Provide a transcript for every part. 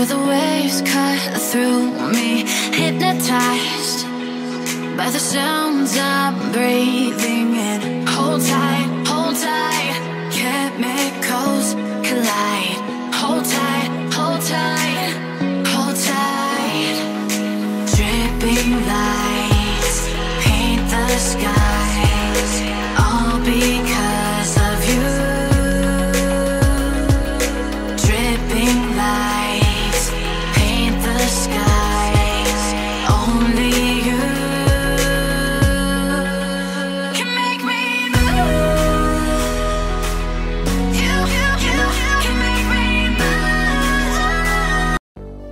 Feel the waves cut through me, hypnotized by the sounds I'm breathing in. Hold tight, chemicals collide. Hold tight, hold tight, hold tight. Dripping lights paint the skies, all because of you. Dripping lights paint the skies, only you can make me move. You can make me move.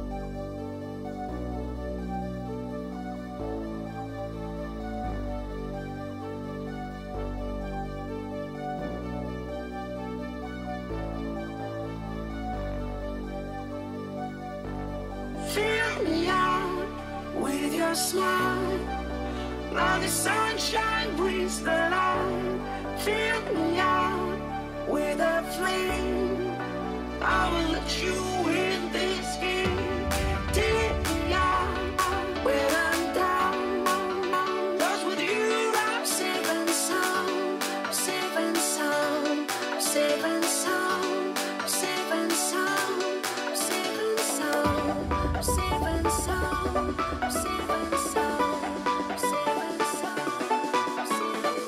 Fill me out with your smile. Now the sunshine brings the light. Fill me out with a flame. I will let you in this game. Take me out when I'm down. 'Cause with you I'm safe and sound. I'm safe and sound. I'm safe and sound. I'm safe and sound. I'm safe and sound. I'm safe and sound. I'm safe and sound. I'm safe and sound. I'm safe and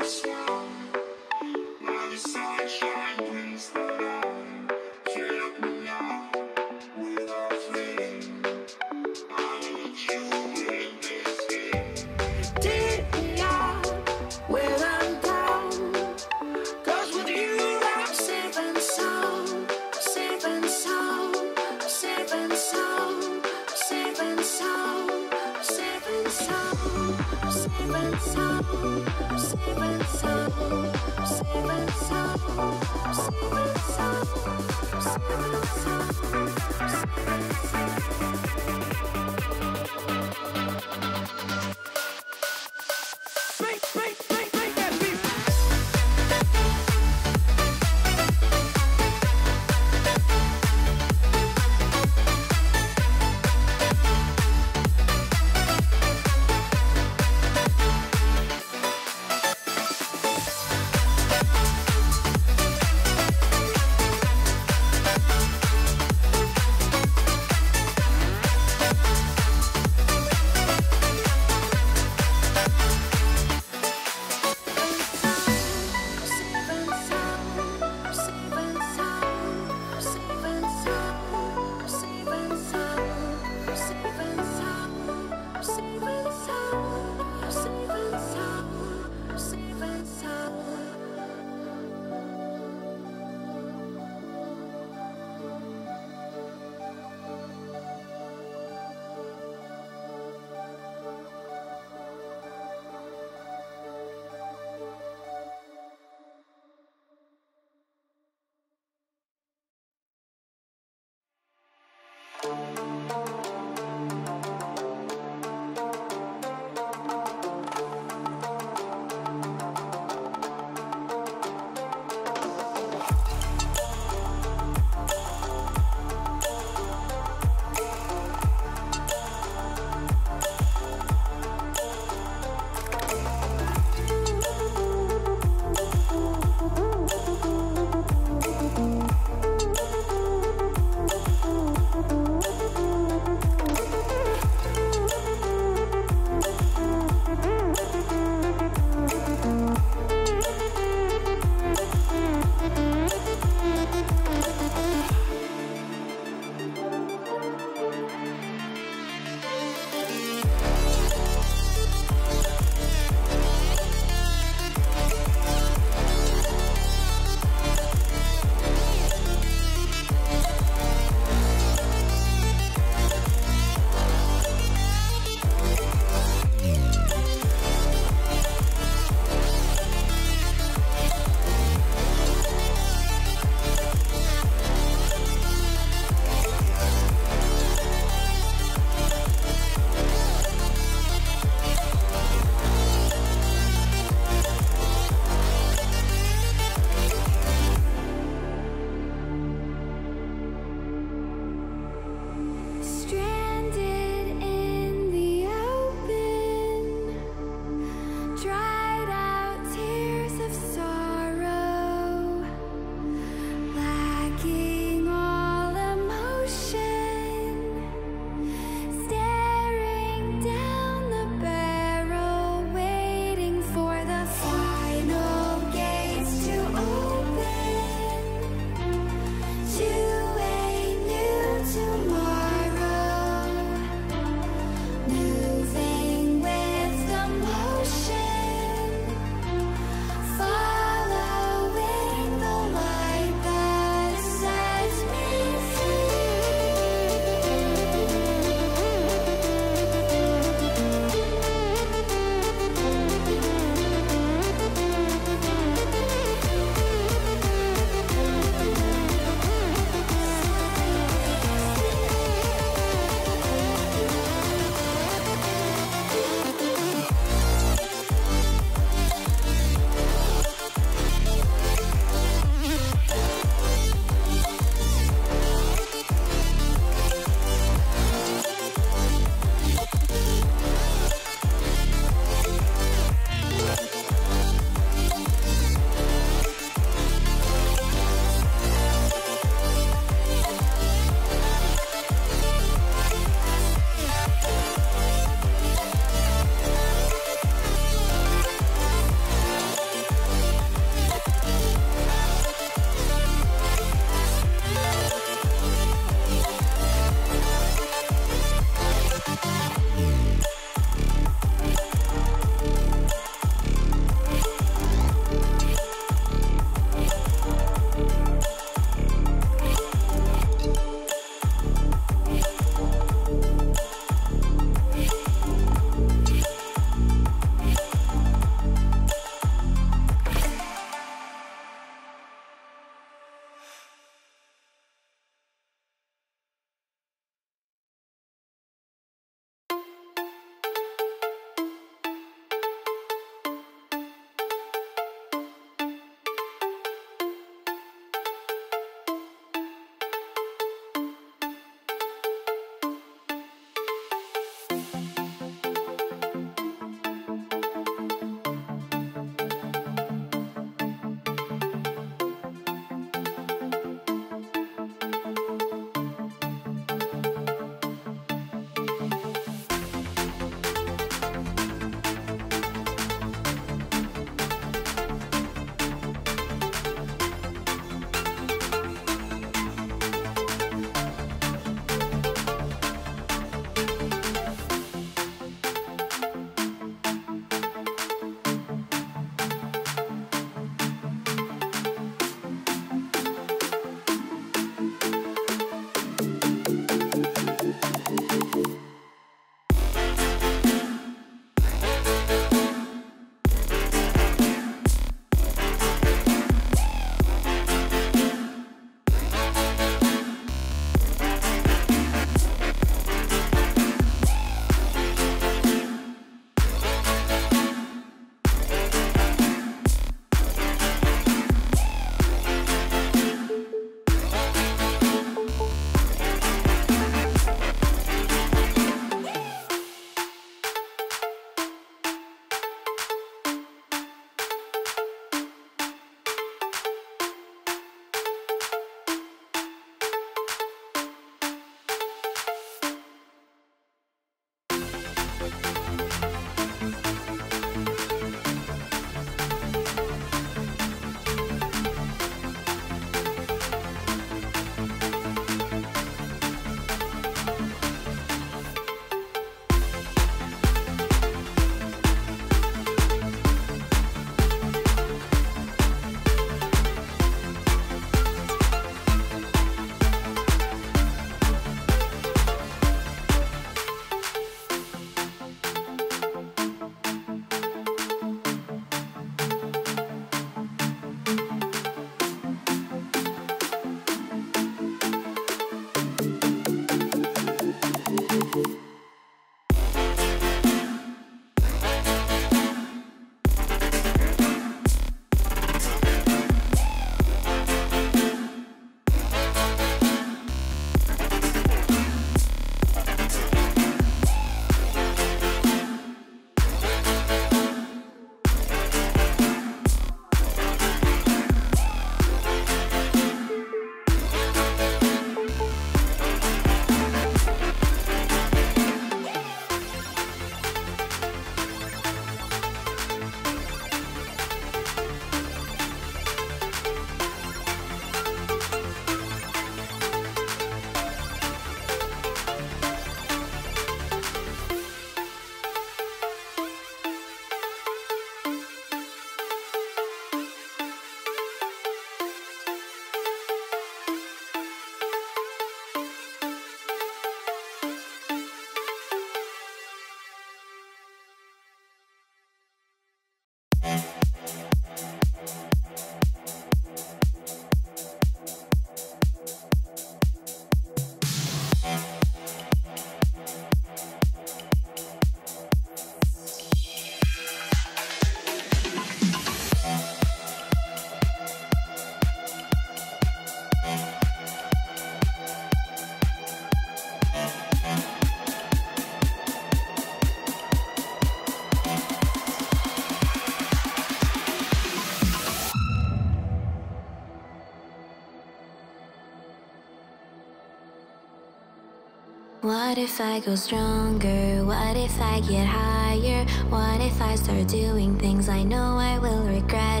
What if I go stronger? What if I get higher? What if I start doing things I know I will regret?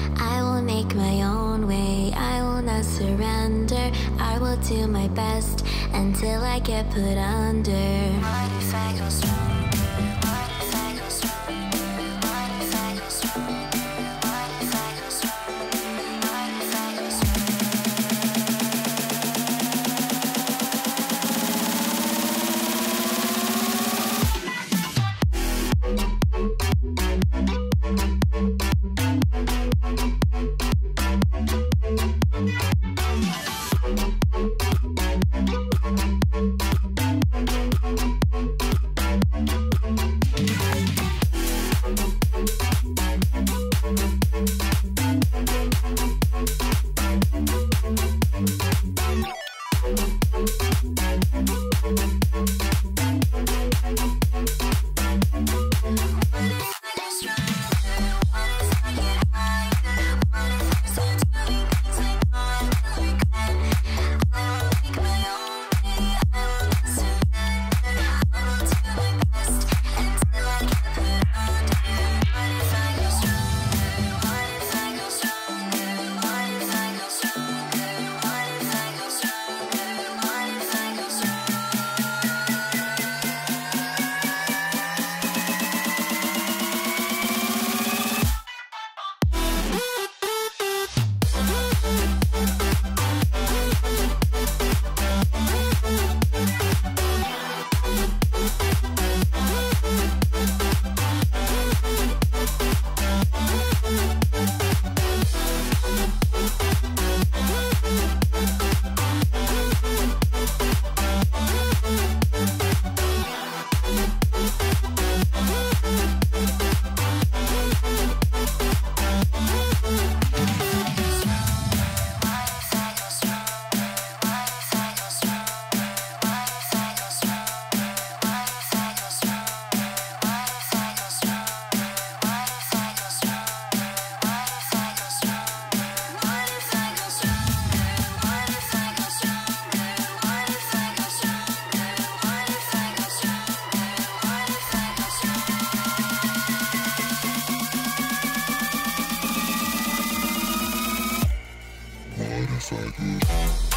I will make my own way, I will not surrender. I will do my best until I get put under. What if I go stronger? What if I go stronger? What if I go stronger? What if I go stronger? What if I go What if I go?